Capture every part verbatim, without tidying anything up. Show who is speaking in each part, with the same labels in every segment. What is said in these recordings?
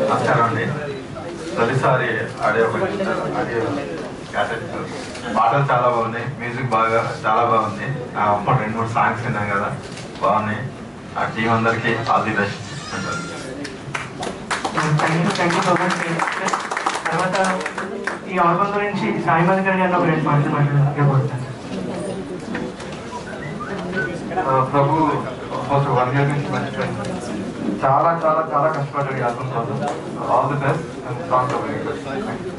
Speaker 1: నమస్కారం అండి. తొలిసారి ఆడియో ఆడియో క్యాసెట్ పాటలు చాలా బాగున్నాయి, మ్యూజిక్ బాగా చాలా బాగుంది. అప్పుడు రెండు మూడు సాంగ్స్ విన్నాం కదా, బాగున్నాయి. ఆ టీం అందరికీ ఆల్ ది బెస్ట్ అంటారు.
Speaker 2: తర్వాత ఈ ఆల్బమ్ గురించి సాయి మధుకర్ గారిని ఒక రెండు మాటలు మాట్లాడుతున్నాను.
Speaker 1: ప్రభు ఆల్మోస్ట్ వన్ ఇయర్ నుంచి మంచి చాలా చాలా చాలా కష్టపడ్డాడు ఈ ఆల్బమ్ కోసం. All the best and songs are very good.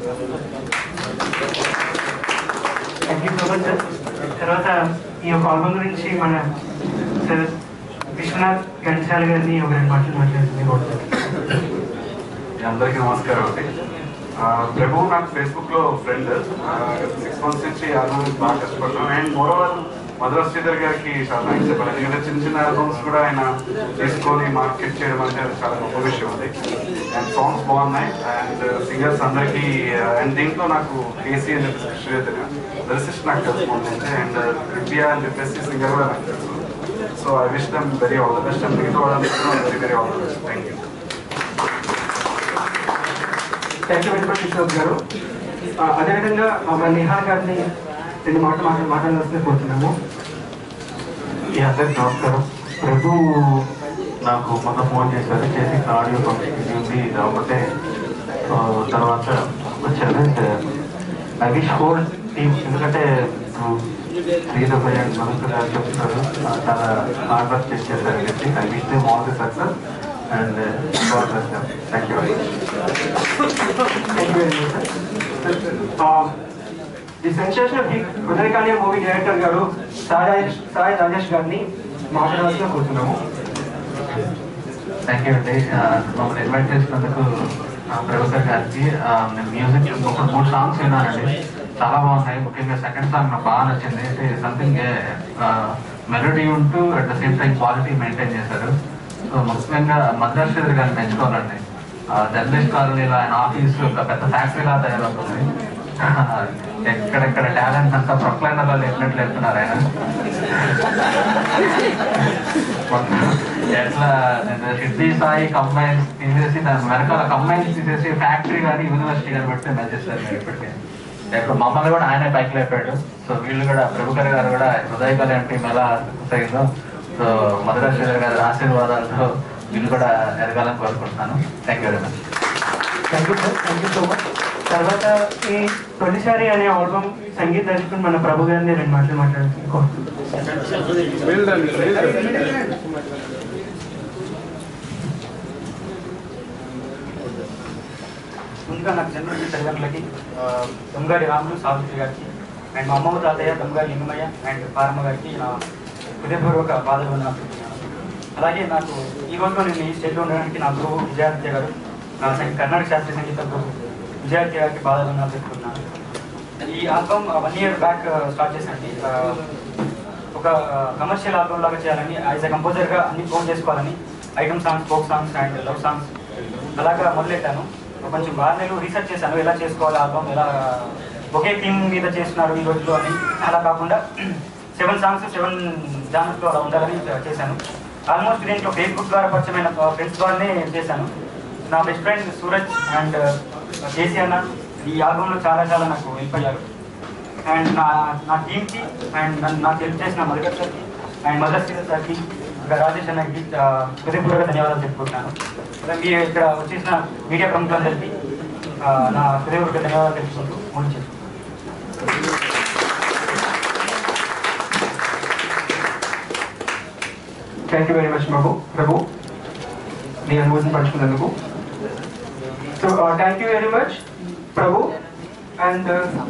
Speaker 2: Thank you so much sir. తర్వాత ఈ యొక్క ఆల్బమ్ గురించి మన సార్ విశ్వనాథ్ ఘంటసాల గారిని ఒక రెండు మాటలు మాట్లాడుతుంది.
Speaker 1: అందరికీ నమస్కారం అండి. ప్రభు నాకు ఫేస్బుక్ లో ఫ్రెండ్, సిక్స్ మంత్స్ నుంచి ఆల్బమ్ బాగా కష్టపడ్డాను. అండ్ మోరోవర్ మధుర శ్రీధర్ గారికి చాలా థ్యాంక్స్ చెప్పాలి. ఎందుకంటే చిన్న చిన్న ఆల్బమ్స్ కూడా ఆయన తీసుకొని మార్కెట్ చేయడం అంటే అది చాలా గొప్ప విషయం అది. అండ్ సాంగ్స్ బాగున్నాయి అండ్ సింగర్స్ అందరికీ. అండ్ దీంట్లో నాకు కేసీ అని చెప్పేసి లిరిసిస్ట్ నాకు తెలుసుకుంటుంది. అండ్ విద్యా అని చెప్పేసి సింగర్ కూడా నాకు తెలుసు. So I wish them very all the best. And మిగతా వాళ్ళని very very all the best. Thank you.
Speaker 2: Thank you very much Vishwanath గారు. అదేవిధంగా మన నిహాల్ గారిని రెండు మాటలు మాట్లా మాట్లాడాల్సిందే కోరుతున్నాము.
Speaker 1: ఈ అందరికి నమస్కారం. ప్రభు నాకు మొన్న ఫోన్ చేశారు, చేసి ఆడియో ఫంక్షన్ ఉంది కాబట్టి తర్వాత వచ్చారు. ఐ విష్ హోల్ టీమ్, ఎందుకంటే శ్రీధర్ భయ్య మధుకర్ గారు చెప్తున్నారు చాలా హార్డ్ వర్క్ చేసి చేశారు కాబట్టి I wish them all the success and God bless them. Thank you very much.
Speaker 2: Thank you very much sir. The sensational hit Rudrakali movie director గారు సాయి సాయి రాజేష్ గారిని మాట్లాడాల్సిన కోరుతున్నాము.
Speaker 3: థ్యాంక్ యూ అండి. మమ్మల్ని ఇన్వైట్ చేసినందుకు ప్రొఫెసర్ గారికి. మ్యూజిక్ ఒక మూడు సాంగ్స్ విన్నానండి, చాలా బాగున్నాయి. ముఖ్యంగా సెకండ్ సాంగ్ నాకు బాగా నచ్చింది. అంటే సంథింగ్ మెలోడీ ఉంటూ at the same time quality maintain చేశారు. సో ముఖ్యంగా మధుర శ్రీధర్ గారిని పెంచుకోవాలండి. జర్నలిస్ట్ కాలనీలో ఆయన ఆఫీస్ ఒక పెద్ద ఫ్యాక్టరీలా తయారవుతుంది. ఎక్కడెక్కడ టాలెంట్ అంతా ప్రొక్లైనర్లో లేపినట్లు వెళ్తున్నారు ఆయన. ఎట్లా షిడ్డీ సాయి కంబైన్స్ తీసేసి దాని వెనకాల కంబైన్స్ తీసేసి ఫ్యాక్టరీ కానీ యూనివర్సిటీ కానీ పెడితే నచ్చేస్తారు మీరు ఇప్పటికే. ఇప్పుడు మమ్మల్ని కూడా ఆయనే పైకి లేపాడు. సో వీళ్ళు కూడా ప్రభుకర్ గారు కూడా హృదయ కళ్యాణ్ టీం ఎలా సక్సెస్ అయిందో, సో మధుర శ్రీధర్ గారి ఆశీర్వాదాలతో వీళ్ళు కూడా ఎదగాలని కోరుకుంటున్నాను. Thank you very much.
Speaker 2: Thank you sir. Thank you so much. తర్వాత ఈ తొలిసారి అనే ఆల్బమ్ సంగీత దర్శకుడు మన ప్రభు గారిని రెండు మాటలు మాట్లాడుతుంది.
Speaker 4: ముందుగా నాకు జన్మదిన తల్లిదండ్రులకి దొంగారి రాములు సావిత్రి గారికి అండ్ మా అమ్మమ్మ తాతయ్య దొంగారి లింగమయ్య అండ్ పారమ్మ గారికి నా హృదయపూర్వక బాధలు ఉన్నాను. అలాగే నాకు ఈ రోజులో నేను ఈ స్టేట్లో ఉండడానికి నా గురువు విజయాదిత్య గారు, నా కర్ణాటక శాస్త్రీయ సంగీత గురువు విజయాదిత్య గారికి బాధలు ఉన్నాను చెప్పుకున్నాను. ఈ album one year back start చేశాను. ఒక కమర్షియల్ ఆల్బమ్ లాగా చేయాలని, యాజ్ ఎ కంపోజర్గా అన్ని ఫోన్ చేసుకోవాలని, item songs, folk songs and love songs అలాగా మొదలెట్టాను. కొంచెం బాగా నేను రీసెర్చ్ చేశాను, ఎలా చేసుకోవాలి ఆల్బమ్, ఎలా ఒకే థీమ్ మీద చేస్తున్నారు ఈ రోజుల్లో అని. అలా కాకుండా సెవెన్ సాంగ్స్ సెవెన్ జానర్స్లో అలా ఉండాలని చేశాను. ఆల్మోస్ట్ దీంట్లో ఫేస్బుక్ ద్వారా పరిచయమైన ఫ్రెండ్స్ ద్వారానే చేశాను. నా best friend Suraj and KC అన్న ఈ ఆల్బంలో చాలా చాలా నాకు హెల్ప్ అయ్యారు. అండ్ నా నా టీమ్కి అండ్ నన్ను నాకు హెల్ప్ చేసిన మధుకర్ సార్కి అండ్ మదర్ శ్రీధర్ సార్కి, ఇంకా రాజేష్ అన్నకి హృదయపూర్వక ధన్యవాదాలు చెప్పుకుంటున్నాను. మీరు ఇక్కడ వచ్చేసిన మీడియా ప్రముఖులందరికీ నా హృదయపూర్వక ధన్యవాదాలు తెలుసుకుంటూ ముందు చేసుకుంటాను.
Speaker 2: Thank you very much Babu Prabhu, మీ అనుభూతిని పంచుకున్నందుకు. So thank you very much Prabhu. And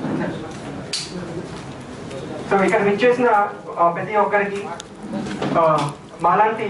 Speaker 2: so ఇక్కడ విచ్చేసిన ప్రతి ఒక్కరికి మాలాంటి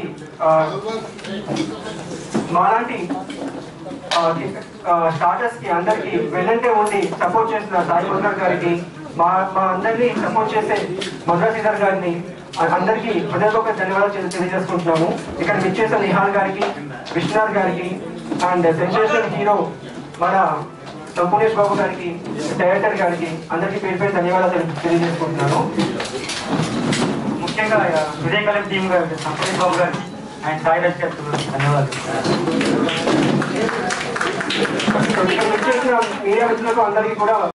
Speaker 2: మాలాంటి స్టార్టర్స్కి అందరికీ వెన్నంటే ఉండి సపోర్ట్ చేసిన సాయి మధుకర్ గారికి, మా మా అందరినీ సపోర్ట్ చేసే మధుర శ్రీధర్ గారిని అందరికీ హృదయపూర్వక ధన్యవాదాలు తెలియజేసుకుంటున్నాము. ఇక్కడ విచ్చేసిన నిహాల్ గారికి, విశ్వనాథ్ గారికి అండ్ సెన్సేషనల్ హీరో మన సంపూర్ణేష్ బాబు గారికి, డైరెక్టర్ గారికి అందరికీ పేరు పేరు ధన్యవాదాలు తెలియజేసుకుంటున్నాను.
Speaker 4: ముఖ్యంగా హృదయ కళ్యాణ్ టీమ్ గారికి, సంపూర్ణేష్ బాబు గారికి అండ్ సాయి రాజ్ గారికి ధన్యవాదాలు.
Speaker 2: చేసిన మీడియా మిత్రులకు అందరికీ కూడా